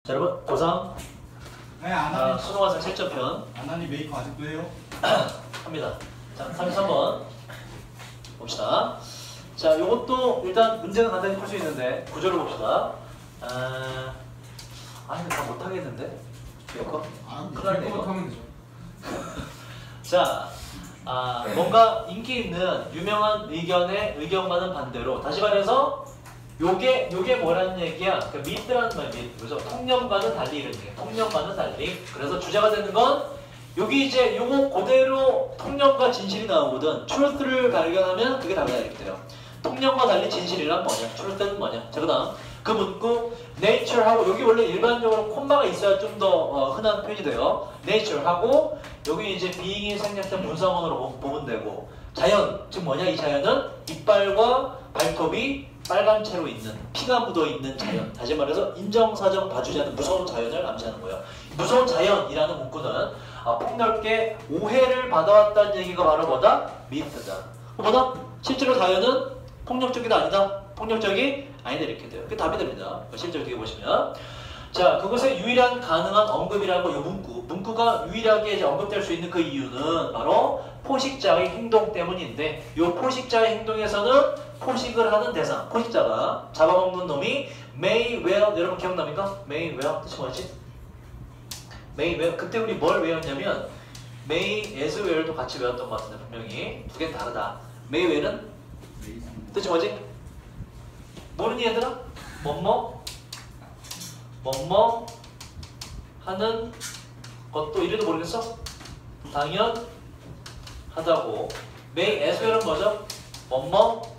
자, 여러분 고3 네, 아나님. 수능화생 실전편 아나님 메이커 아직도 해요? 합니다. 자, 33번 봅시다. 자, 요것도 일단 문제는 간단히 풀 수 있는데 구조를 봅시다. 근데 다 못하겠는데? 메이커? 큰일 났네, 이거. 하면 되죠. 자, 뭔가 인기 있는 유명한 의견과는 반대로, 다시 말해서 요게 뭐라는 얘기야? 그 미드라는 말이 그죠? 통념과는 달리 이런 얘기야. 통념과는 달리. 그래서 주제가 되는 건 여기 이제 요거 그대로 통념과 진실이 나오거든. truth를 발견하면 그게 답이 이렇게 돼요. 통념과 달리 진실이란 뭐냐? truth는 뭐냐? 자, 그다음 그 문구 nature하고 여기 원래 일반적으로 콤마가 있어야 좀 더 흔한 표현이 돼요. nature하고 여기 이제 being이 생략된 분사원으로 보면 되고, 자연 즉 뭐냐? 이 자연은 이빨과 발톱이 빨간 채로 있는, 피가 묻어있는 자연, 다시 말해서 인정사정 봐주지 않는 무서운 자연을 암시하는 거예요. 무서운 자연이라는 문구는 폭넓게 오해를 받아왔다는 얘기가 바로 뭐다? 미스다. 뭐다? 실제로 자연은 폭력적이다 아니다? 폭력적이 아니다 이렇게 돼요. 그게 답이 됩니다. 실제로 뒤에 보시면, 자, 그것의 유일한 가능한 언급이라는 거, 이 문구가 유일하게 이제 언급될 수 있는 그 이유는 바로 포식자의 행동 때문인데, 이 포식자의 행동에서는 포식을 하는 대상, 포식자가 잡아먹는 놈이 may well, 여러분 기억납니까? may well 뜻이 뭐지? may well, 그때 우리 뭘 외웠냐면 may as well도 같이 외웠던 것 같은데 분명히 두 개는 다르다. may well은 뜻이 뭐지? 모르니 얘들아? 뭐뭐 하는 것도 이래도 모르겠어? 당연하다고. may as well은 뭐죠? 뭐뭐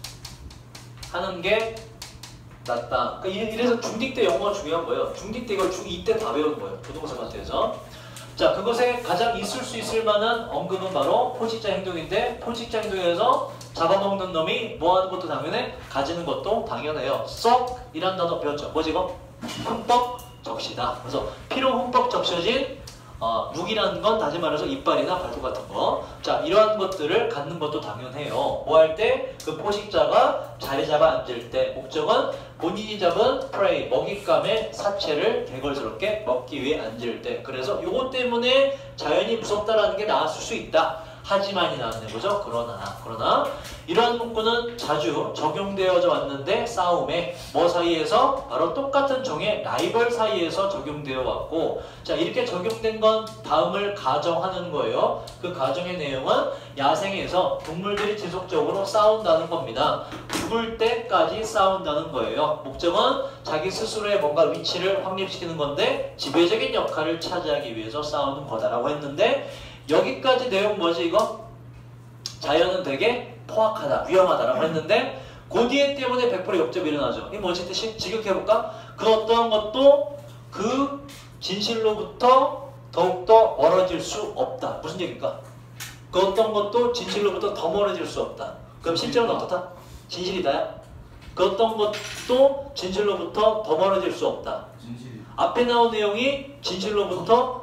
하는 게 낫다. 그러니까 이래서 중딩 때 영어가 중요한 거예요. 중딩 때 이걸 중2 때 다 외우는 거예요. 고등학생 과정에서. 자, 그것에 가장 있을 수 있을 만한 언급은 바로 포식자 행동인데, 포식자 행동에서 잡아먹는 놈이 뭐 하는 것도 당연해? 가지는 것도 당연해요. 썩이란 단어 배웠죠? 뭐지 이거? 흠뻑 적시다. 그래서 피로 흠뻑 적셔진 무기라는 건 다시 말해서 이빨이나 발톱 같은 거. 자, 이러한 것들을 갖는 것도 당연해요. 뭐 할 때? 그 포식자가 자리 잡아 앉을 때. 목적은 본인이 잡은 prey, 먹잇감의 사체를 개걸스럽게 먹기 위해 앉을 때. 그래서 요것 때문에 자연이 무섭다라는 게 나왔을 수 있다. 하지만이 나왔네, 보죠? 그러나 이러한 문구는 자주 적용되어져 왔는데, 싸움에 뭐 사이에서? 바로 똑같은 종의 라이벌 사이에서 적용되어 왔고, 자, 이렇게 적용된 건 다음을 가정하는 거예요. 그 가정의 내용은 야생에서 동물들이 지속적으로 싸운다는 겁니다. 죽을 때까지 싸운다는 거예요. 목적은 자기 스스로의 뭔가 위치를 확립시키는 건데, 지배적인 역할을 차지하기 위해서 싸우는 거다라고 했는데, 여기까지 내용 뭐지 이거? 자연은 되게 포악하다, 위험하다라고 했는데, 그 뒤에 때문에 100% 역접이 일어나죠. 이게 뭐지 뜻이? 직역해볼까? 그 어떠한 것도 그 진실로부터 더욱더 멀어질 수 없다. 무슨 얘기일까? 그 어떤 것도 진실로부터 더 멀어질 수 없다. 그럼 실제로는 어떻다? 진실이다야? 그 어떤 것도 진실로부터 더 멀어질 수 없다. 앞에 나온 내용이 진실로부터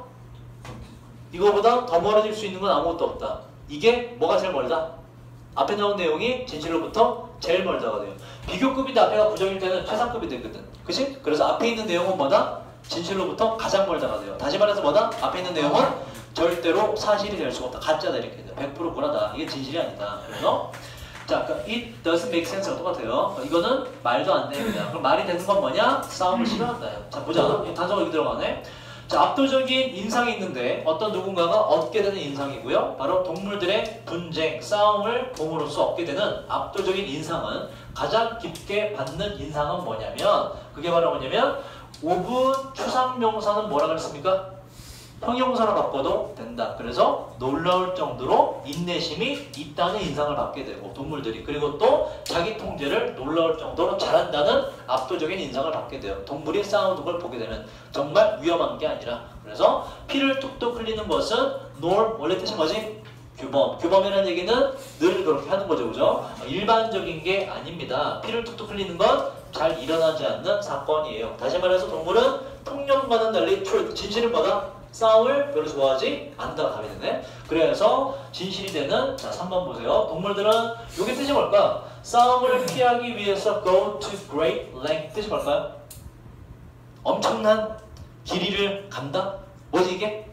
이거보다 더 멀어질 수 있는 건 아무것도 없다. 이게 뭐가 제일 멀다? 앞에 나온 내용이 진실로부터 제일 멀다가 돼요. 비교급인데 앞에가 부정일 때는 최상급이 되거든. 그치? 그래서 앞에 있는 내용은 뭐다? 진실로부터 가장 멀다가 돼요. 다시 말해서 뭐다? 앞에 있는 내용은 절대로 사실이 될 수가 없다. 가짜다 이렇게 돼요. 100% 구라다. 이게 진실이 아니다. 그래서 자, 그러니까 it doesn't make sense가 똑같아요. 이거는 말도 안 됩니다. 그럼 말이 되는 건 뭐냐? 싸움을 싫어한다요. 자, 보자. 단서가 여기 들어가네. 자, 압도적인 인상이 있는데 어떤 누군가가 얻게 되는 인상이고요. 바로 동물들의 분쟁, 싸움을 봄으로써 얻게 되는 압도적인 인상은, 가장 깊게 받는 인상은 뭐냐면, 그게 바로 뭐냐면 5분 추상명사는 뭐라 그랬습니까? 형용사로 바꿔도 된다. 그래서 놀라울 정도로 인내심이 있다는 인상을 받게 되고, 동물들이, 그리고 또 자기 통제를 놀라울 정도로 잘한다는 압도적인 인상을 받게 돼요. 동물이 싸우는 걸 보게 되면 정말 위험한 게 아니라. 그래서 피를 뚝뚝 흘리는 것은 norm, 원래 뜻이 뭐지? 규범. 규범이라는 얘기는 늘 그렇게 하는 거죠, 그죠? 일반적인 게 아닙니다. 피를 뚝뚝 흘리는 건 잘 일어나지 않는 사건이에요. 다시 말해서 동물은 통념과는 달리 진실은 뭐다? 싸움을 별로 좋아하지 않는다가 답이 되네. 그래서 진실이 되는, 자, 3번 보세요. 동물들은, 요게 뜻이 뭘까? 싸움을 피하기 위해서 go to great length, 뜻이 뭘까요? 엄청난 길이를 간다? 뭐지 이게?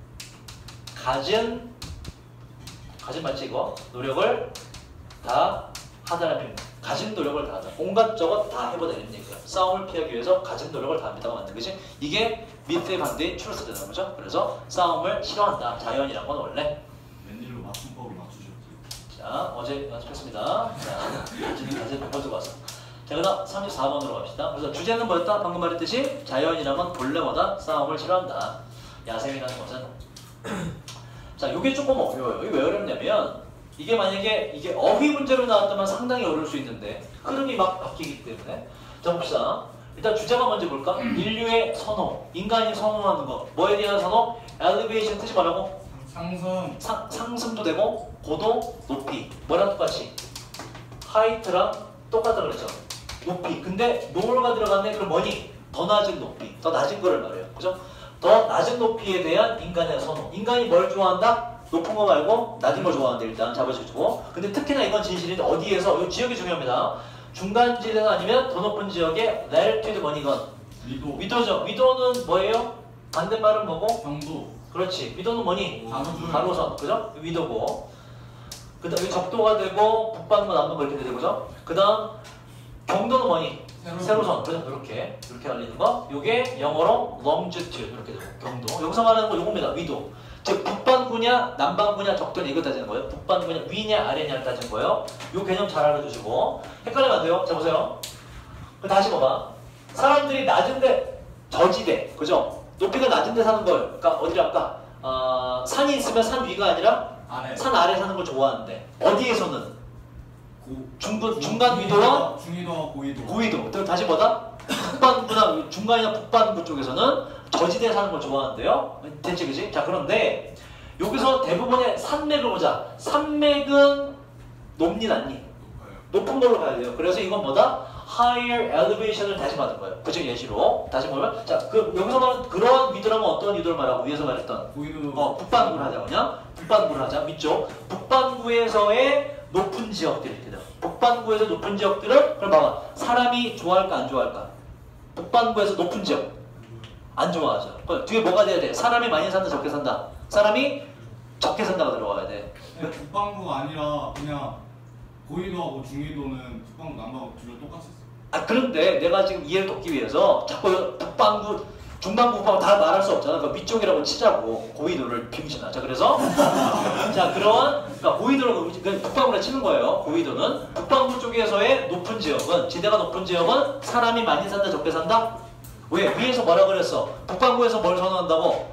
가진 맞지 이거? 노력을 다 하다는 표현. 가진 노력을 다 하다. 온갖 저것 다 해보다 이런 얘기야. 싸움을 피하기 위해서 가진 노력을 다 합니다가 맞는 거지. 이게 미트의 반대인 추러스 되는 거죠. 그래서 싸움을 싫어한다. 자연이란 건 원래. 웬일로 맞춤법을 맞추셨지? 자, 어제 연습했습니다. 자, 지금 다시 가지고 와서. 자, 그다음 34번으로 갑시다. 그래서 주제는 뭐였다? 방금 말했듯이 자연이라면 본래보다 싸움을 싫어한다. 야생이라는 것은. 자, 이게 조금 어려워요. 이게 왜 어렵냐면 이게 만약에 이게 어휘 문제로 나왔다면 상당히 어려울 수 있는데 흐름이 막 바뀌기 때문에. 자, 봅시다. 일단 주제가 먼저 볼까? 인류의 선호, 인간이 선호하는 거. 뭐에 대한 선호? 엘리베이션 뜻이 뭐라고? 상승. 상승도 되고 고도, 높이. 뭐랑 똑같이? 하이트랑 똑같다 그랬죠. 높이. 근데 노가 들어갔네. 그럼 뭐니? 더 낮은 높이. 더 낮은 거를 말해요. 그죠? 더 낮은 높이에 대한 인간의 선호. 인간이 뭘 좋아한다? 높은 거 말고 낮은 걸 좋아하는데 일단 잡아주고. 근데 특히나 이건 진실인데 어디에서? 이 지역이 중요합니다. 중간지대가 아니면 더 높은 지역에 latitude 뭐니건? 위도. 위도죠. 위도는 뭐예요? 반대말은 뭐고? 경도. 그렇지. 위도는 뭐니? 가로줄. 가로선. 그죠? 위도고. 그 다음에 적도가 되고 북반구 남반구 이렇게 되고 그죠? 그 다음 경도는 뭐니? 세로선. 그죠? 이렇게 알리는 거. 요게 영어로 longitude 이렇게 되고 경도. 여기서 말하는 거 요겁니다. 위도. 즉 북반구냐 남반구냐 적도냐 이거 따지는 거예요. 북반구냐 위냐 아래냐를 따지는 거예요. 요 개념 잘 알아두시고 헷갈리면 안 돼요. 자 보세요. 다시 봐봐. 사람들이 낮은데 저지대 그죠? 높이가 낮은데 사는 걸 그러니까 어디랄까? 산이 있으면 산 위가 아니라 아래. 산 아래 사는 걸 좋아하는데 어디에서는? 중간 위도와 중위도와 고위도. 고위도. 또 다시 뭐다? 북반구나 중간이나 북반구 쪽에서는 저지대에 사는 걸 좋아하는데요. 대체 그지? 자 그런데 여기서 대부분의 산맥을 보자. 산맥은 높니 낮니? 높아요. 높은 걸로 가야 돼요. 그래서 이건 뭐다? higher elevation을 다시 받은 거예요. 그중 예시로 다시 보면 자 그 여기서 말하는 그런 위도라면 어떤 위도를 말하고 위에서 말했던 고위도. 북반구를 하자 그냥 북반구를 하자 위쪽 북반구에서의 높은 지역들 이렇게 돼요. 북반구에서 높은 지역들을 그럼 봐봐 사람이 좋아할까 안 좋아할까? 북반구에서 높은 지역 안 좋아하죠. 그럼 뒤에 뭐가 돼야 돼? 사람이 많이 산다 적게 산다. 사람이 적게 산다가 들어가야 돼. 북반구가 아니라 그냥 고위도하고 중위도는 북반구 남반구 둘 다 똑같이 있어요. 그런데 내가 지금 이해를 돕기 위해서 자꾸 북반구, 중반구, 북반구 다 말할 수 없잖아. 그러니까 위쪽이라고 치자고 고위도를 병신아. 자 그래서 자 그러니까 고위도를 북반구로 치는 거예요. 고위도는 북반구 쪽에서의 높은 지역은 지대가 높은 지역은 사람이 많이 산다 적게 산다. 왜? 위에서 뭐라 그랬어? 북반구에서 뭘 선호한다고?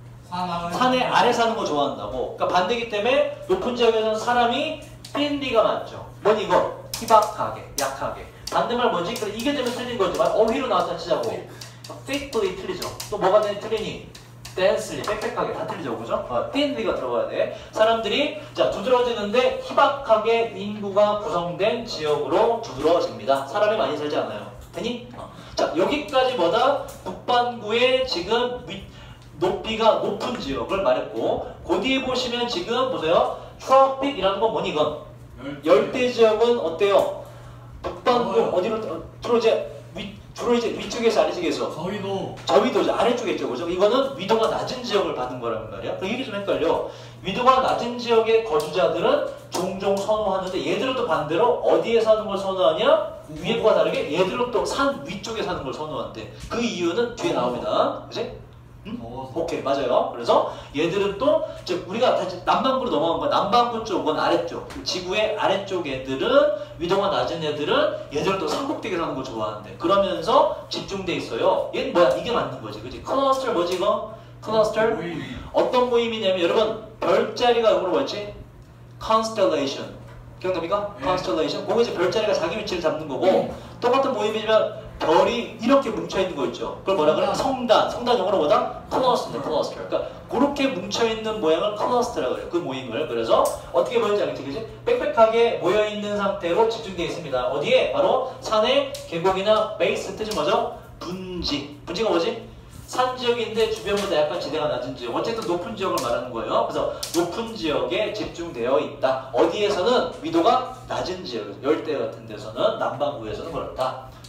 산의 아래 사는 거 좋아한다고. 그러니까 반대기 때문에 높은 지역에서는 사람이 삔리가 많죠. 뭐니 이거? 희박하게, 약하게. 반대말 뭐지? 그래, 이게 되면 틀린 거지. 어휘로 나왔다 치자고. thickly 틀리죠. 또 뭐가 되니 틀리니? densely, 빽빽하게 다 틀리죠. 그죠? thinly가 들어가야 돼. 사람들이 자 두드러지는데 희박하게 인구가 구성된 지역으로 두드러집니다. 사람이 많이 살지 않아요. 되니? 자 여기까지 뭐다? 북반구의 지금 높이가 높은 지역을 말했고 그 뒤에 보시면 지금 보세요. 트로픽이라는 건 뭐니 이건? 열대 지역은 어때요? 북반구 어디로 주로 이제 위쪽에서 아래쪽에서 저위도죠. 아래쪽에 있죠. 그죠? 이거는 위도가 낮은 지역을 받은 거란 말이야. 그 이게 좀 헷갈려. 위도가 낮은 지역의 거주자들은 종종 선호하는데 얘들은 또 반대로 어디에 사는 걸 선호하냐? 위에과 다르게 얘들은 또 산 위쪽에 사는 걸 선호한대. 그 이유는 뒤에 나옵니다. 그치? 응? 오케이 맞아요. 그래서 얘들은 또 즉 우리가 다시 남반구로 넘어간 거야. 남반구 쪽은 아래쪽 지구의 아래쪽 애들은 위도가 낮은 애들은 얘들은 또 삼국대에 사는 거 좋아하는데 그러면서 집중돼 있어요. 얘는 뭐야? 이게 맞는 거지. 그치? 클러스터 뭐지 이거? 클러스터? 어떤 모임이냐면 여러분 별자리가 영어로 뭐였지? constellation 기억납니까? constellation 그거 이제 별자리가 자기 위치를 잡는 거고 똑같은 모임이지만 별이 이렇게 뭉쳐있는 거 있죠. 그걸 뭐라 그래? 성단 영어로 뭐다? 클러스터 그러니까 그렇게 뭉쳐있는 모양을 클러스터라고 그래요. 그 모임을. 그래서 어떻게 보이는지 알겠지? 그치? 빽빽하게 모여있는 상태로 집중되어 있습니다. 어디에? 바로 산의 계곡이나 베이스 뜻이 뭐죠? 분지가 뭐지? 산 지역인데 주변보다 약간 지대가 낮은 지역 어쨌든 높은 지역을 말하는 거예요. 그래서 높은 지역에 집중되어 있다. 어디에서는 위도가 낮은 지역 열대 같은 데서는 남반구에서는 그렇다.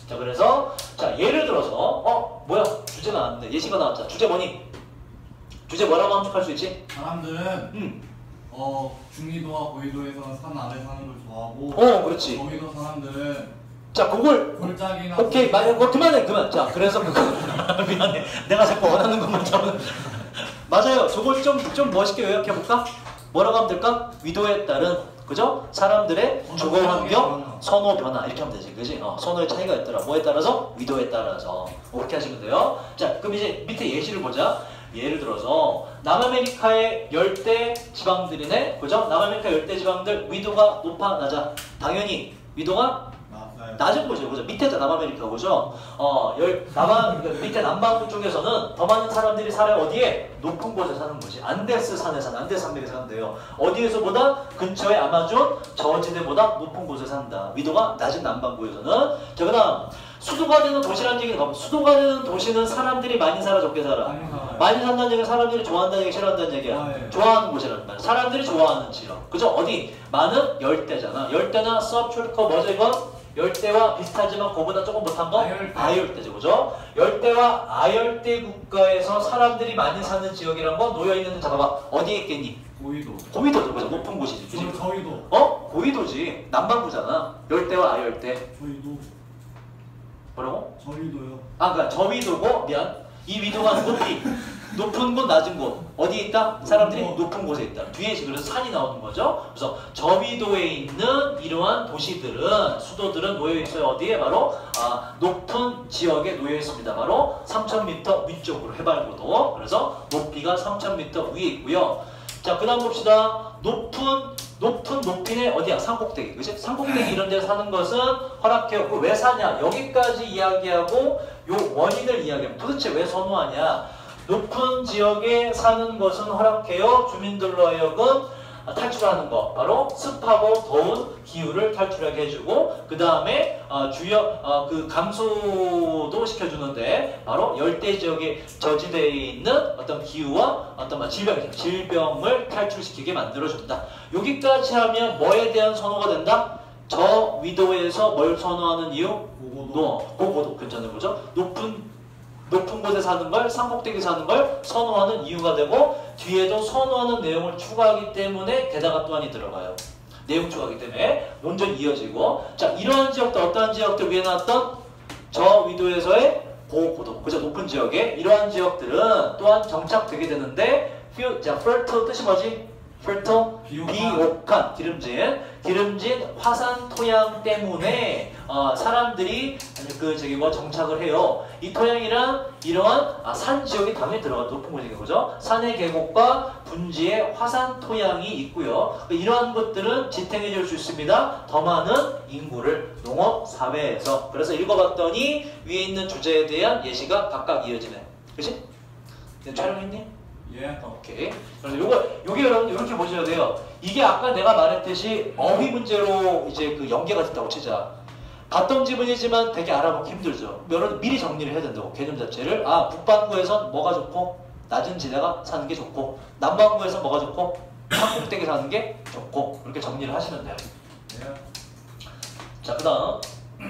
자, 그래서 자 예를 들어서 뭐야 주제가 나왔는데 예시가 나왔잖아. 주제 뭐니? 주제 뭐라고 함축할 수 있지? 사람들은 중위도와 고위도에서는 산 아래 사는 걸 좋아하고 그렇지. 저위도 사람들은 자 그걸 골짜기나 오케이 그만해 그만. 자 그래서 그거 미안해. 내가 자꾸 원하는 것만 잡은. 맞아요. 저걸 좀 멋있게 요약해 볼까? 뭐라고 하면 될까? 위도에 따른 그죠? 사람들의 주거 환경, 선호 변화 이렇게 하면 되지, 그지? 선호의 차이가 있더라. 뭐에 따라서? 위도에 따라서. 그렇게 하시면 돼요. 자, 그럼 이제 밑에 예시를 보자. 예를 들어서 남아메리카의 열대 지방들이네, 그죠? 남아메리카 열대 지방들 위도가 높아, 낮아? 당연히 위도가 낮은 곳이에요, 그죠? 밑에다 남아메리카, 그죠? 밑에 남반구 쪽에서는 더 많은 사람들이 살아요. 어디에? 높은 곳에 사는 곳이. 안데스 산에 사는, 안데스 산맥에 사는데요. 어디에서보다? 근처의 아마존 저지대보다 높은 곳에 산다. 위도가 낮은 남반구에서는. 자, 그 다음 수도가 되는 도시라는 얘기는 뭡니까? 수도가 되는 도시는 사람들이 많이 살아, 적게 살아? 많이 산다는 얘기는 사람들이 좋아한다는 얘기, 싫어한다는 얘기야. 네. 좋아하는 곳이라는 말이야. 사람들이 좋아하는 지역. 그죠? 어디? 많은 열대잖아. 열대나 서브트로피컬 뭐죠 이거? 열대와 비슷하지만 그보다 조금 못한 거? 아열대죠, 그죠? 열대와 아열대 국가에서 사람들이 많이 사는 지역이란 건 놓여있는, 잡아봐. 어디에 있겠니? 고위도. 고위도죠, 그죠? 높은 곳이지, 그지? 저위도. 고위도지. 남반구잖아. 열대와 아열대. 저위도. 뭐라고? 저위도요. 그러니까 저위도고, 미안. 이 위도가 높이. 높은 곳, 낮은 곳. 어디에 있다? 사람들이 높은 곳에 있다. 뒤에 그래서 산이 나오는 거죠. 그래서 저위도에 있는 이러한 도시들은, 수도들은 놓여 있어요. 어디에? 바로 높은 지역에 놓여 있습니다. 바로 3,000m 위쪽으로 해발고도. 그래서 높이가 3,000m 위에 있고요. 자, 그다음 봅시다. 높은 높이는 어디야? 산꼭대기. 그치? 산꼭대기 이런 데 사는 것은 허락해요. 왜 사냐? 여기까지 이야기하고 요 원인을 이야기하면 도대체 왜 선호하냐? 높은 지역에 사는 것은 허락해요. 주민들로 하여금 탈출하는 것. 바로 습하고 더운 기후를 탈출하게 해주고, 그 다음에 그 감소도 시켜주는데, 바로 열대 지역의 저지대에 있는 어떤 기후와 어떤 질병을 탈출시키게 만들어준다. 여기까지 하면 뭐에 대한 선호가 된다? 저 위도에서 뭘 선호하는 이유? 고고도 괜찮은 거죠? 높은 곳에 사는 걸, 산꼭대기 사는 걸 선호하는 이유가 되고, 뒤에도 선호하는 내용을 추가하기 때문에 게다가 또한이 들어가요. 내용 추가하기 때문에 논전이 이어지고. 자, 이러한 지역들, 어떠한 지역들 위에 나왔던 저 위도에서의 고고도, 그죠? 높은 지역에 이러한 지역들은 또한 정착되게 되는데, 자, fertile 뜻이 뭐지? fertile, 비옥한, 기름진 화산 토양 때문에 사람들이 정착을 해요. 이 토양이란 이러한 산 지역이 당연히 들어가 높은 곳이겠죠, 그죠? 산의 계곡과 분지의 화산 토양이 있고요. 이러한 것들은 지탱해 줄 수 있습니다. 더 많은 인구를 농업 사회에서. 그래서 읽어봤더니 위에 있는 주제에 대한 예시가 각각 이어지네. 그렇지? 촬영했니? 예. 오케이. 그래서 요게 여러분 이렇게 보셔야 돼요. 이게 아까 내가 말했듯이 어휘 문제로 이제 그 연계가 됐다고 치자. 같은 지문이지만 되게 알아보기 힘들죠. 여러분 미리 정리를 해야 된다고, 개념 자체를. 북반구에선 뭐가 좋고 낮은 지대가 사는 게 좋고, 남반구에선 뭐가 좋고 산꼭대기 사는 게 좋고, 이렇게 정리를 하시면 돼요. 예. 자, 그 다음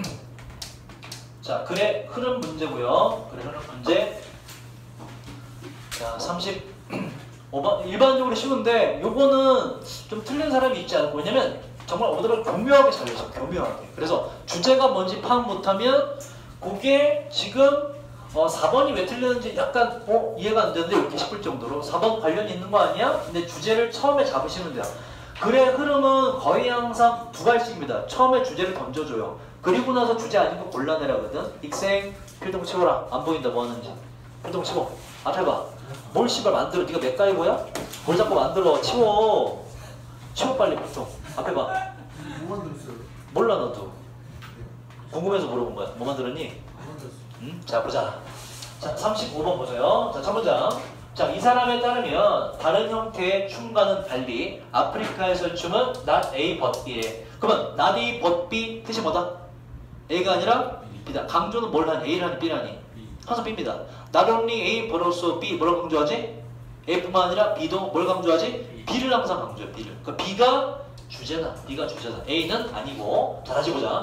자, 글의 흐름 문제고요. 글의 흐름 문제. 자, 35번. 일반적으로 쉬운데 요거는 좀 틀린 사람이 있지 않을까. 왜냐면 정말 오늘은 교묘하게 잘 해서 교묘하게. 그래서 주제가 뭔지 파악 못하면 그게 지금 4번이 왜 틀렸는지 약간 이해가 안 되는데 이렇게 싶을 정도로 4번 관련이 있는 거 아니야? 근데 주제를 처음에 잡으시면 돼요. 글의 흐름은 거의 항상 두 가지입니다. 처음에 주제를 던져줘요. 그리고 나서 주제 아닌 거 골라내라거든. 익생 필동 치워라. 안 보인다 뭐 하는지. 필동 치워. 앞에 봐. 뭘 씨발 만들어. 네가 맥가이버야? 뭘 자꾸 만들어. 치워 빨리 필동. 앞에 봐. 뭐 만들었어요? 몰라 너도. 궁금해서 물어본 거야. 뭐 만들었니? 안 만들었어요. 자, 보자. 자, 35번 보세요. 자, 첫 문장. 자, 이 사람에 따르면 다른 형태의 춤과는 달리 아프리카에서 춤은 not A but B래. 그러면 not A but B 뜻이 뭐다? A가 아니라 B다. 강조는 뭘 하니? A를 하니 B라니? 항상 B입니다. not only A but also B. 뭐라고 강조하지? A뿐만 아니라 B도 뭘 강조하지? B를 항상 강조해. B를. 그러니까 B가 주제다. B가 주제다. A는 아니고. 자, 다시 보자.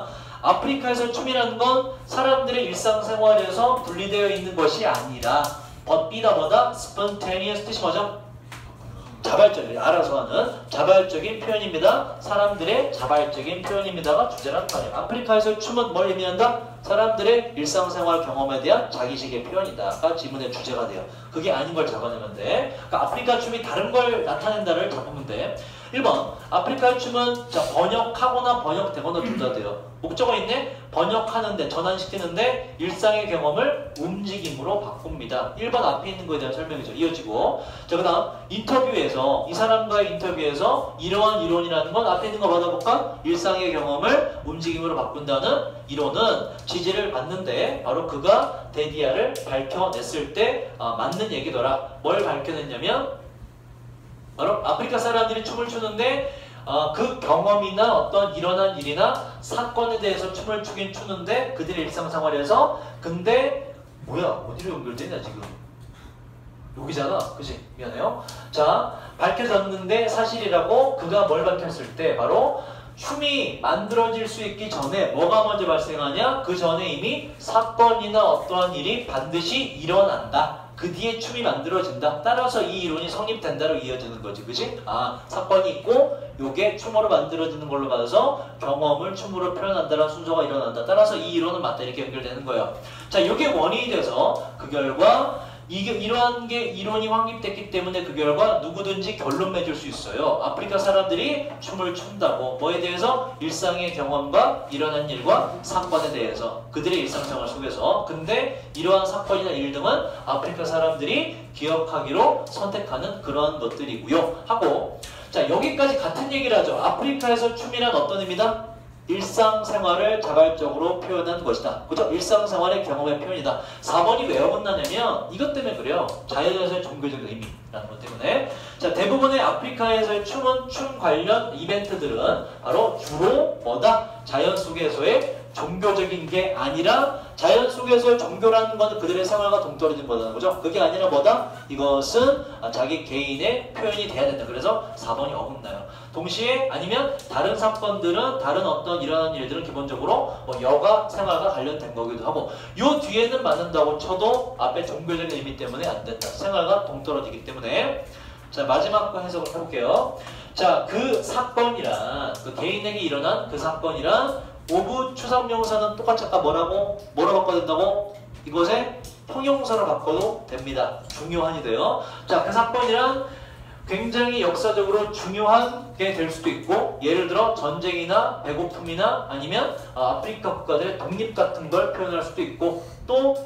아프리카에서 춤이라는 건 사람들의 일상생활에서 분리되어 있는 것이 아니라 B다 뭐다? spontaneous 뜻이 뭐죠? 자발적인, 알아서 하는 자발적인 표현입니다. 사람들의 자발적인 표현입니다가 주제란 말이에요. 아프리카에서 춤은 뭘 의미한다? 사람들의 일상생활 경험에 대한 자기식의 표현이다가 지문의 주제가 돼요. 그게 아닌 걸 잡아내면 돼. 그러니까 아프리카 춤이 다른 걸 나타낸다를 잡으면 돼. 1번, 아프리카 춤은 자, 번역하거나 번역되거나 둘 다 돼요. 목적어 있네? 번역하는데, 전환시키는데 일상의 경험을 움직임으로 바꿉니다. 1번 앞에 있는 거에 대한 설명이죠. 이어지고. 자, 그 다음 인터뷰에서, 이 사람과의 인터뷰에서 이러한 이론이라는 건 앞에 있는 거 받아볼까? 일상의 경험을 움직임으로 바꾼다는 이론은 지지를 받는데 바로 그가 데디아를 밝혀냈을 때 맞는 얘기더라. 뭘 밝혀냈냐면 바로 아프리카 사람들이 춤을 추는데 그 경험이나 어떤 일어난 일이나 사건에 대해서 춤을 추긴 추는데 그들의 일상생활에서 근데 뭐야 어디로 연결되냐 지금 여기잖아 그치 미안해요 자 밝혀졌는데 사실이라고 그가 뭘 밝혔을 때 바로 춤이 만들어질 수 있기 전에 뭐가 먼저 발생하냐 그 전에 이미 사건이나 어떠한 일이 반드시 일어난다 그 뒤에 춤이 만들어진다. 따라서 이 이론이 성립된다로 이어지는 거지. 그치? 사건이 있고 요게 춤으로 만들어지는 걸로 봐서 경험을 춤으로 표현한다라는 순서가 일어난다. 따라서 이 이론은 맞다. 이렇게 연결되는 거예요. 자, 요게 원인이 돼서 그 결과 이러한 게 이론이 확립됐기 때문에 그 결과 누구든지 결론 맺을 수 있어요. 아프리카 사람들이 춤을 춘다고 뭐에 대해서? 일상의 경험과 일어난 일과 사건에 대해서 그들의 일상생활 속에서 근데 이러한 사건이나 일 등은 아프리카 사람들이 기억하기로 선택하는 그러한 것들이고요 하고 자 여기까지 같은 얘기를 하죠. 아프리카에서 춤이란 어떤 의미다? 일상생활을 자발적으로 표현한 것이다. 그죠? 일상생활의 경험의 표현이다. 4번이 왜 어긋나냐면 이것 때문에 그래요. 자연에서의 종교적 의미라는 것 때문에 자 대부분의 아프리카에서의 춤은 춤 관련 이벤트들은 바로 주로 뭐다? 자연 속에서의 종교적인 게 아니라 자연 속에서의 종교라는 건 그들의 생활과 동떨어진 거라는 거죠. 그게 아니라 뭐다? 이것은 자기 개인의 표현이 돼야 된다. 그래서 4번이 어긋나요. 동시에 아니면 다른 사건들은 다른 어떤 일어나는 일들은 기본적으로 뭐 여가 생활과 관련된 거기도 하고 요 뒤에는 맞는다고 쳐도 앞에 종교적인 의미 때문에 안 된다. 생활과 동떨어지기 때문에 자 마지막 거 해석을 해볼게요. 자 그 사건이란 그 개인에게 일어난 그 사건이란 오브 추상명사는 똑같이 아까 뭐라고 바꿔야 된다고? 이것에 형용사로 바꿔도 됩니다. 중요한이 돼요. 자, 그 사건이란 굉장히 역사적으로 중요한 게 될 수도 있고 예를 들어 전쟁이나 배고픔이나 아니면 아프리카 국가들의 독립 같은 걸 표현할 수도 있고 또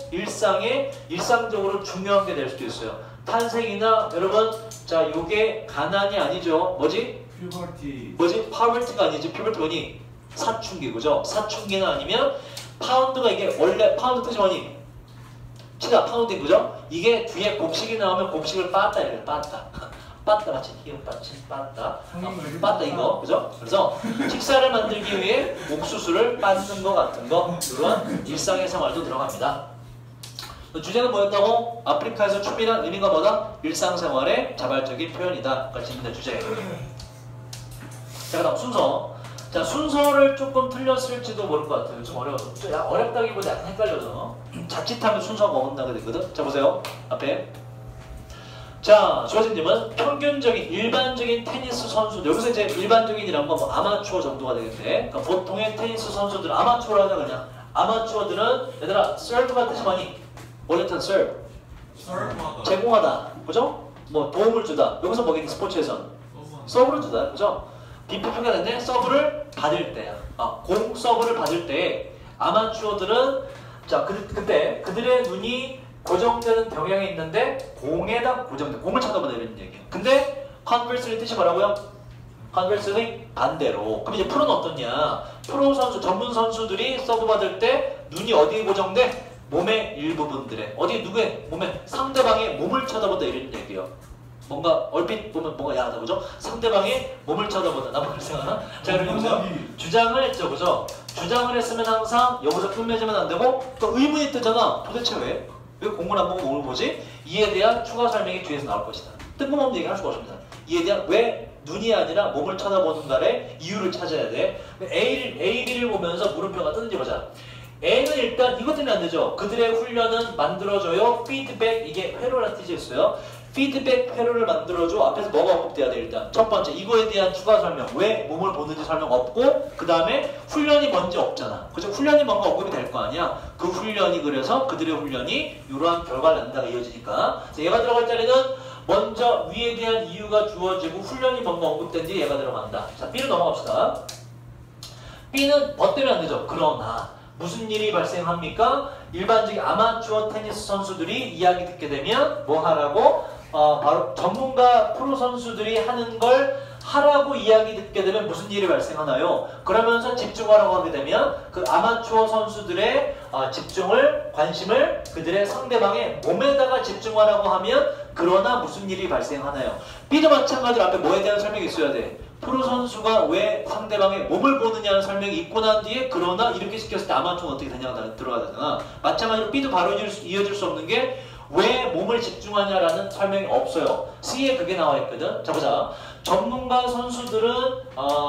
일상적으로 중요한 게 될 수도 있어요. 탄생이나 여러분 자 요게 가난이 아니죠. 뭐지? 퓨버티. 뭐지? 파버티가 아니지. 퓨버티 뭐니? 사춘기 그죠? 사춘기는 아니면 파운드가 이게 원래 파운드 뜻이 뭐니? 치다 파운딩 그죠? 이게 뒤에 곡식이 나오면 곡식을 빻다 이래요. 빻다 빠따 같이 히읗 받침 빠따 빠따 이거 그죠? 그래서 식사를 만들기 위해 옥수수를 빻는 거 같은 거 이런 일상의 생활도 들어갑니다. 주제는 뭐였다고? 아프리카에서 춤이란 의미가 뭐다? 일상생활의 자발적인 표현이다. 가 질문의 주제예요. 자 그다음 순서. 자 순서를 조금 틀렸을지도 모를 것 같아요. 좀 어려워서. 어렵다기보다 약간 헷갈려서 자칫하면 순서가 어긋나게 되거든. 자 보세요. 앞에. 자, 주어진님은 평균적인 일반적인 테니스 선수 여기서 이제 일반적인이란 건 뭐 아마추어 정도가 되겠네. 그러니까 보통의 테니스 선수들 아마추어로 하자 그냥. 아마추어들은 얘들아 서브가 뜻이 뭐니? 원래는 서브. 제공하다. 그죠? 뭐 도움을 주다. 여기서 뭐겠니? 스포츠에선 서브를 주다. 그죠? 비표표가 되는데 서브를 받을 때야. 공 서브를 받을 때 아마추어들은 자 그때 그들의 눈이 고정되는 경향이 있는데 공에다 고정돼. 공을 쳐다보다 이런 얘기야. 근데 컨버스의 뜻이 뭐라고요? 컨버스의 반대로. 그럼 이제 프로는 어떻냐? 프로 선수, 전문 선수들이 서브 받을 때 눈이 어디에 고정돼? 몸의 일부분들에. 어디 누구의? 몸에 상대방의 몸을 쳐다보다 이런 얘기예요. 뭔가 얼핏 보면 뭔가 야하다 그죠? 상대방의 몸을 쳐다보다. 나만 생각하나? 자 그럼 여기서 주장을 했죠 그죠? 주장을 했으면 항상 여기서 끝맺으면 안 되고 또 의문이 뜨잖아. 도대체 왜? 왜 공을 안 보고 몸을 보지? 이에 대한 추가 설명이 뒤에서 나올 것이다. 뜬금없는 얘기 할 수가 없습니다. 이에 대한 왜 눈이 아니라 몸을 쳐다보는 달의 이유를 찾아야 돼. A, B를 보면서 물음표가 뜨는지 보자. A는 일단 이것 때문에 안 되죠. 그들의 훈련은 만들어줘요. 피드백, 이게 회로라는 뜻이 있어요. 피드백 회로를 만들어줘. 앞에서 뭐가 언급돼야 돼 일단. 첫 번째, 이거에 대한 추가 설명. 왜 몸을 보는지 설명 없고, 그 다음에 훈련이 먼저 없잖아. 그죠? 훈련이 뭔가 언급이 될 거 아니야. 그 훈련이 그래서 그들의 훈련이 이러한 결과를 낸다가 이어지니까. 얘가 들어갈 자리는 먼저 위에 대한 이유가 주어지고 훈련이 뭔가 언급된 뒤에 얘가 들어간다. 자, B로 넘어갑시다. B는 뭐 때문에 안 되죠? 그러나 무슨 일이 발생합니까? 일반적인 아마추어 테니스 선수들이 이야기 듣게 되면 뭐 하라고? 바로 전문가 프로 선수들이 하는 걸 하라고 이야기 듣게 되면 무슨 일이 발생하나요? 그러면서 집중하라고 하게 되면 그 아마추어 선수들의 집중을, 관심을 그들의 상대방의 몸에다가 집중하라고 하면 그러나 무슨 일이 발생하나요? B도 마찬가지로 앞에 뭐에 대한 설명이 있어야 돼. 프로 선수가 왜 상대방의 몸을 보느냐는 설명이 있고 난 뒤에 그러나 이렇게 시켰을 때 아마추어는 어떻게 되냐가 들어가야 되잖아. 마찬가지로 B도 바로 이어질 수 없는 게 왜 몸을 집중하냐라는 설명이 없어요. C에 그게 나와 있거든. 자 보자. 전문가 선수들은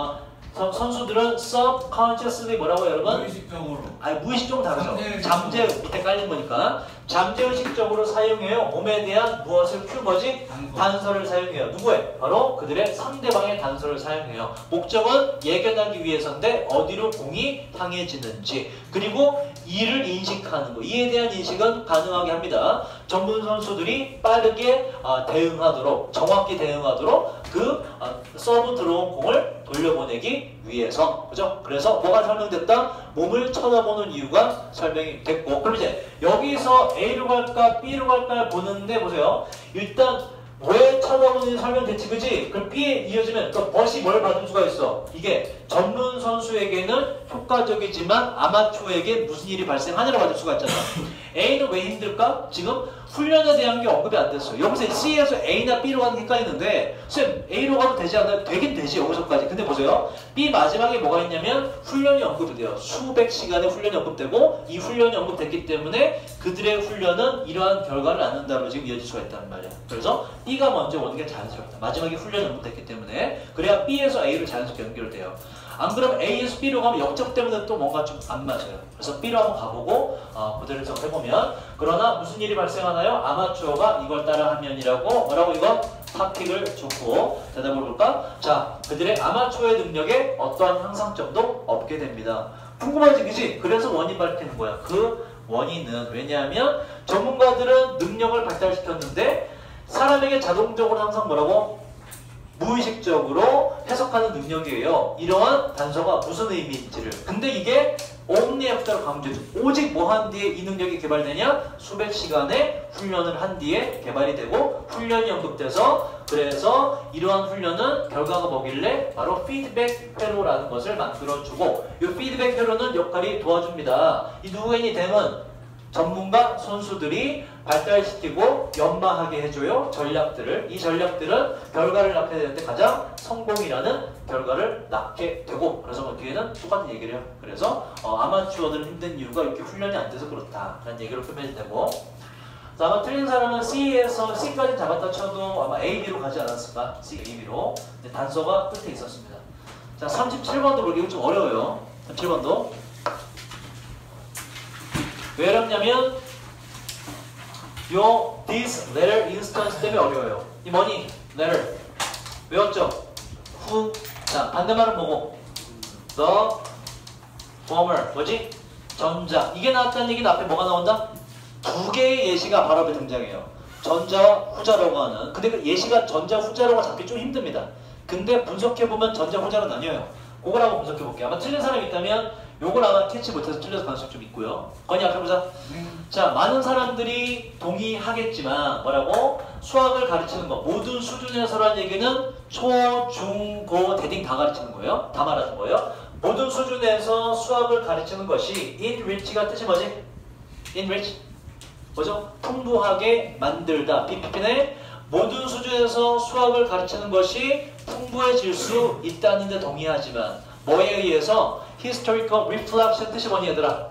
subconsciously 뭐라고 여러분? 무의식적으로. 아니 무의식적으로 다르죠. 잠재 밑에 깔린 거니까 잠재의식적으로 사용해요. 몸에 대한 무엇을 큐 뭐지? 단서를 사용해요. 누구의? 바로 그들의 상대방의 단서를 사용해요. 목적은 예견하기 위해서인데 어디로 공이 향해지는지 그리고 이를 인식하는 거. 이에 대한 인식은 가능하게 합니다. 전문 선수들이 빠르게 대응하도록 정확히 대응하도록 그 서브 들어온 공을 돌려보내기 위해서. 그죠? 그래서 뭐가 설명됐다? 몸을 쳐다보는 이유가 설명이 됐고 그럼 이제 여기서 A로 갈까 B로 갈까 보는데 보세요. 일단 왜 쳐다보는지 설명됐지 그지? 그럼 B에 이어지면 그 벗이 뭘 받을 수가 있어? 이게 전문 선수에게는 효과적이지만 아마추어에게 무슨 일이 발생하냐고 받을 수가 있잖아. A는 왜 힘들까? 지금 훈련에 대한 게 언급이 안 됐어요. 여기서 C에서 A나 B로 가는 게 헷갈리는데 쌤 A로 가도 되지 않나요? 되긴 되지 여기서까지. 근데 보세요. B 마지막에 뭐가 있냐면 훈련이 언급이 돼요. 수백 시간의 훈련이 언급되고 이 훈련이 언급됐기 때문에 그들의 훈련은 이러한 결과를 낳는다로 지금 이어질 수가 있다는 말이야. 그래서 B가 먼저 오는 게 자연스럽다. 마지막에 훈련이 언급됐기 때문에 그래야 B에서 A로 자연스럽게 연결돼요. 안 그러면 A에서 B로 가면 역적 때문에 또 뭔가 좀 안 맞아요. 그래서 B로 한번 가보고 그대로 해보면 그러나 무슨 일이 발생하나요? 아마추어가 이걸 따라하면이라고 뭐라고 이거 탑픽을 줬고 대답을 볼까? 자, 그들의 아마추어의 능력에 어떠한 향상점도 없게 됩니다. 궁금하지 그지? 그래서 원인 밝히는 거야. 그 원인은 왜냐하면 전문가들은 능력을 발달시켰는데 사람에게 자동적으로 항상 뭐라고? 무의식적으로 해석하는 능력이에요. 이러한 단서가 무슨 의미인지를. 근데 이게 only after로 강조해줘. 오직 뭐 한 뒤에 이 능력이 개발되냐? 수백 시간의 훈련을 한 뒤에 개발이 되고 훈련이 언급돼서 그래서 이러한 훈련은 결과가 뭐길래 바로 피드백 회로라는 것을 만들어주고 이 피드백 회로는 역할이 도와줍니다. 이 누구인이 됨은 전문가 선수들이 발달시키고 연마하게 해줘요. 전략들을. 이 전략들은 결과를 낳게 되는데 가장 성공이라는 결과를 낳게 되고 그래서 뭐 뒤에는 똑같은 얘기를 해요. 그래서 아마추어들은 힘든 이유가 이렇게 훈련이 안 돼서 그렇다라는 얘기로 표현이 되고 아마 틀린 사람은 C에서 C까지 잡았다 쳐도 아마 A, B로 가지 않았을까? C, A, B로. 근데 단서가 끝에 있었습니다. 자, 37번도 볼게요. 좀 어려워요. 37번도. 왜 어렵냐면 요 this letter instance 때문에 어려워요. 이 뭐니? letter 외웠죠? who 자 반대말은 뭐고? the former 뭐지? 전자 이게 나왔다는 얘기는 앞에 뭐가 나온다? 두 개의 예시가 바로 앞에 등장해요. 전자와 후자라고 하는 근데 그 예시가 전자 후자라고 잡기 좀 힘듭니다. 근데 분석해보면 전자 후자로 나뉘어요. 그걸 한번 분석해볼게요. 아마 틀린 사람이 있다면 요걸 아마 캐치 못해서 틀려서 가능성이 좀 있고요. 건이 앞에 보자. 자, 많은 사람들이 동의하겠지만 뭐라고? 수학을 가르치는 거 모든 수준에서라는 얘기는 초, 중, 고, 대딩 다 가르치는 거예요. 다 말하는 거예요. 모든 수준에서 수학을 가르치는 것이 enrich가 뜻이 뭐지? enrich 뭐죠? 풍부하게 만들다. PPP네 모든 수준에서 수학을 가르치는 것이 풍부해질 수 있다는 데 동의하지만 뭐에 의해서? historical reflection 뜻이 뭐니 얘들아?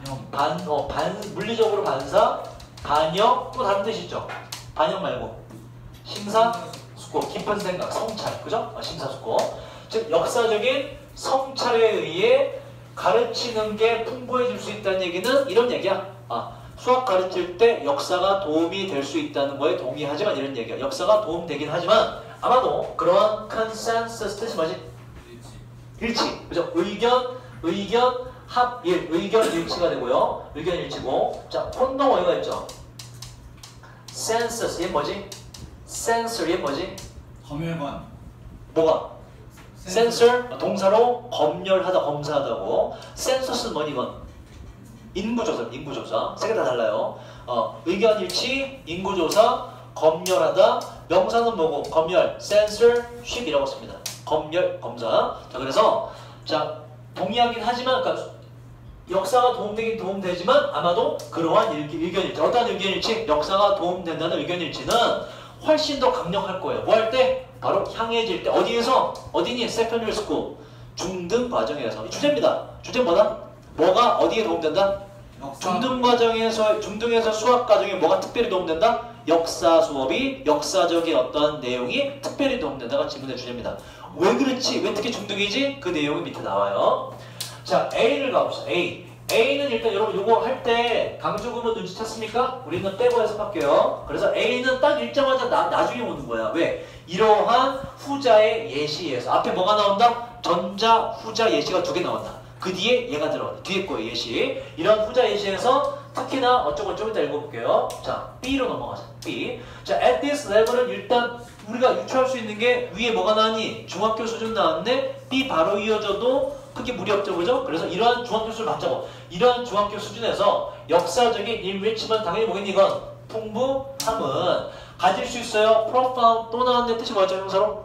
물리적으로 반사, 반영 또 다른 뜻이 있죠? 반영 말고 심사, 숙고, 깊은 생각, 성찰, 그죠? 심사숙고. 즉 역사적인 성찰에 의해 가르치는 게 풍부해질 수 있다는 얘기는 이런 얘기야. 수학 가르칠 때 역사가 도움이 될 수 있다는 거에 동의하지만 이런 얘기야. 역사가 도움되긴 하지만 아마도 그러한 컨센서스 뜻이 뭐지? 일치. 그죠? 합일, 의견 일치가 되고요. 의견 일치고. 자, 콘동 어디가 있죠? 센서스, 얘 뭐지? 센서, 얘 뭐지? 검열관. 뭐가? 센서, 동사로 검열하다, 검사하다고. 센서스는 뭐니 이건? 인구조사, 인구조사. 세 개 다 달라요. 의견 일치, 인구조사, 검열하다. 명사는 뭐고? 검열, censorship이라고 씁니다. 검열, 검사. 자, 그래서 자 동의하긴 하지만, 그러니까 역사가 도움되긴 도움되지만 아마도 그러한 의견일치. 어떤 의견일치? 역사가 도움된다는 의견일치는 훨씬 더 강력할 거예요. 뭐 할 때? 바로 향해질 때. 어디에서? 어디니? 세컨더리 스쿨. 중등 과정에서. 이 주제입니다. 주제 뭐다? 뭐가 어디에 도움된다? 중등 과정에서, 중등에서 수학 과정에 뭐가 특별히 도움된다? 역사 수업이, 역사적인 어떤 내용이 특별히 도움된다가 질문의 주제입니다. 왜 그렇지? 왜 특히 중등이지? 그 내용이 밑에 나와요. 자, A를 가봅시다. A는 일단 여러분 요거 할 때 강조구문 눈치챘습니까? 우리는 빼고 해석할게요. 그래서 A는 딱 읽자마자 나중에 오는 거야. 왜? 이러한 후자의 예시에서 앞에 뭐가 나온다? 전자, 후자 예시가 두 개 나온다. 그 뒤에 얘가 들어간다. 뒤에 거예요, 예시. 이런 후자 예시에서 특히나 어쩌고 좀 이따 읽어볼게요. 자, B로 넘어가자. B. 자, at this level은 일단 우리가 유추할 수 있는 게 위에 뭐가 나왔니? 중학교 수준 나왔네? B 바로 이어져도 크게 무리 없죠, 그죠? 그래서 이러한 중학교 수준을 받자고. 이러한 중학교 수준에서 역사적인 enrichment, 당연히 뭐겠니 이건? 풍부함은 가질 수 있어요. profound 또 나왔는데 뜻이 뭐였죠, 형사로?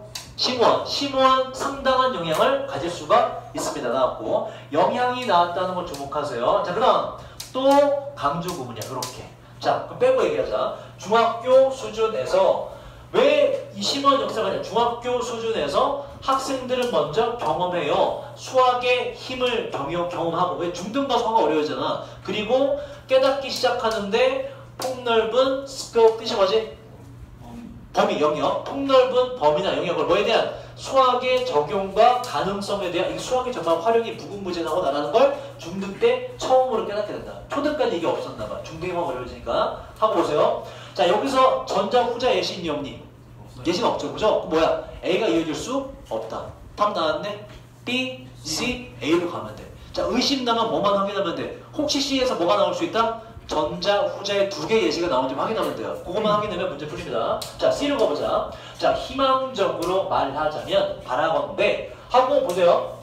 심오한 상당한 영향을 가질 수가 있습니다. 나왔고 영향이 나왔다는 거 주목하세요. 자, 그럼 또 강조 구문이야. 이렇게. 자, 그럼 빼고 얘기하자. 중학교 수준에서 왜 이 심오한 역사가 아니라 중학교 수준에서 학생들은 먼저 경험해요. 수학의 힘을 경험하고. 왜? 중등 가서 화가 어려워지잖아. 그리고 깨닫기 시작하는데 폭넓은 스코프, 뜻이 뭐지? 범위, 영역, 폭넓은 범위나 영역을 뭐에 대한? 수학의 적용과 가능성에 대한, 이 수학이 정말 활용이 무궁무진하고 나라는 걸 중등 때 처음으로 깨닫게 된다. 초등까지 이게 없었나봐. 중등이 막 어려워지니까. 하고 보세요. 자, 여기서 전자, 후자 예시 있니 없니? 예시가 없죠, 그죠? 뭐야? A가 이어질 수 없다. 답 나왔네? B, C, A로 가면 돼. 자, 의심나면 뭐만 확인하면 돼? 혹시 C에서 뭐가 나올 수 있다? 전자, 후자의 두 개의 예시가 나오는지 확인하면 돼요. 그것만 확인하면 문제 풀립니다. 자, C로 가보자. 자, 희망적으로 말하자면, 바라건대 하고 보세요.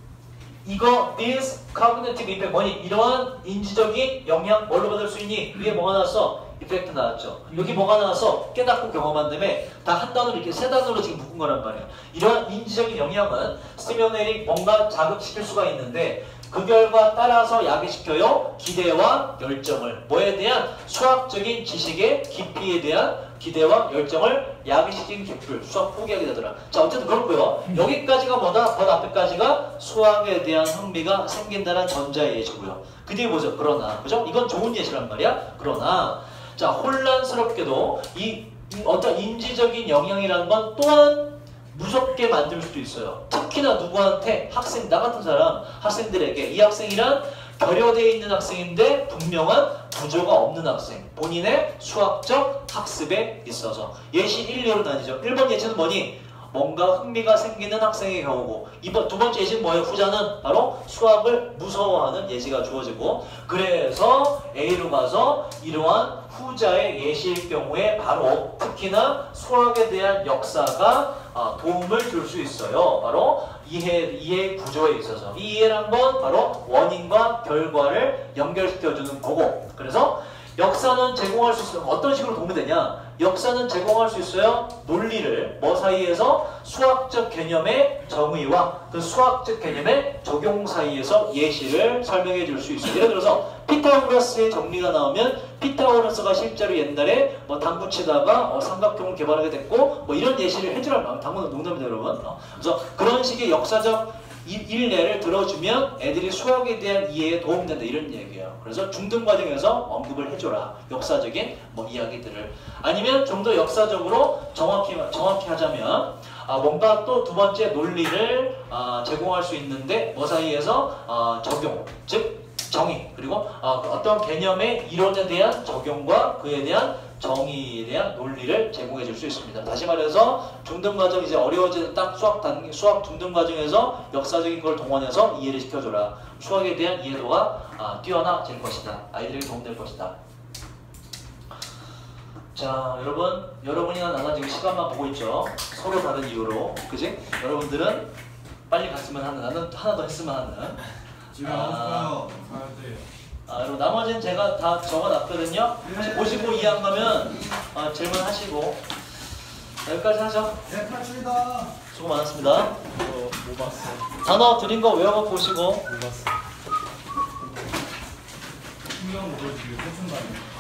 이거 this cognitive impact 뭐니? 이러한 인지적인 영향 뭘로 받을 수 있니? 위에 뭐가 나왔어? 이펙트 나왔죠. 여기 뭐가 나와서 깨닫고 경험한 다음에 다 한 단어로 이렇게 세 단어로 지금 묶은 거란 말이에요. 이러한 인지적인 영향은 스티뮬레이팅 뭔가 자극시킬 수가 있는데 그 결과 따라서 야기시켜요. 기대와 열정을. 뭐에 대한? 수학적인 지식의 깊이에 대한 기대와 열정을 야기시킨 객출. 수학 포기하게 되더라. 자, 어쨌든 그렇고요. 여기까지가 뭐다? 바로 앞에까지가 수학에 대한 흥미가 생긴다는 전자의 예시고요. 그 뒤에 보죠. 그러나, 그죠? 이건 좋은 예시란 말이야. 그러나 자, 혼란스럽게도 이 어떤 인지적인 영향이라는 건 또한 무섭게 만들 수도 있어요. 특히나 누구한테? 학생, 나 같은 사람, 학생들에게. 이 학생이란 결여되어 있는 학생인데 분명한 구조가 없는 학생. 본인의 수학적 학습에 있어서. 예시 1, 2로 나뉘죠. 1번 예시는 뭐니? 뭔가 흥미가 생기는 학생의 경우고, 두 번째 예시는 뭐예요? 후자는 바로 수학을 무서워하는 예시가 주어지고, 그래서 A로 가서 이러한 후자의 예시일 경우에 바로 특히나 수학에 대한 역사가 도움을 줄 수 있어요. 바로 이해 구조에 있어서. 이 이해란 건 바로 원인과 결과를 연결시켜주는 거고, 그래서 역사는 제공할 수 있어요. 어떤 식으로 도움이 되냐? 역사는 제공할 수 있어요. 논리를 뭐 사이에서? 수학적 개념의 정의와 그 수학적 개념의 적용 사이에서 예시를 설명해 줄 수 있어요. 예를 들어서 피타고라스의 정리가 나오면 피타고라스가 실제로 옛날에 뭐 당구 치다가 삼각형을 개발하게 됐고 뭐 이런 예시를 해주란 말이에요. 당구는 농담입니다, 여러분. 그래서 그런 식의 역사적 일례를 들어주면 애들이 수학에 대한 이해에 도움된다 이런 얘기예요. 그래서 중등 과정에서 언급을 해줘라. 역사적인 뭐 이야기들을. 아니면 좀 더 역사적으로 정확히 하자면 뭔가 또 두 번째 논리를 제공할 수 있는데 뭐 사이에서 적용, 즉 정의, 그리고 어떤 개념의 이론에 대한 적용과 그에 대한 정의에 대한 논리를 제공해 줄 수 있습니다. 다시 말해서 중등과정 이제 어려워지는 딱 수학 중등과정에서 역사적인 걸 동원해서 이해를 시켜줘라. 수학에 대한 이해도가 뛰어나질 것이다. 아이들에게 도움될 것이다. 자, 여러분이나 나나 지금 시간만 보고 있죠. 서로 다른 이유로, 그지? 여러분들은 빨리 갔으면 하는, 나는 하나 더 했으면 하는. 집에 가고 싶어요. 가야 돼. 여러분 나머지는 제가 다 적어놨거든요. 보시고 이해한 거면 질문하시고 여기까지 하죠. 네, 탈출이다. 수고 많았습니다. 못 봤어. 단어 드린 거 외워서 보시고 못 봤어. 신경 먹을 집에 세순간이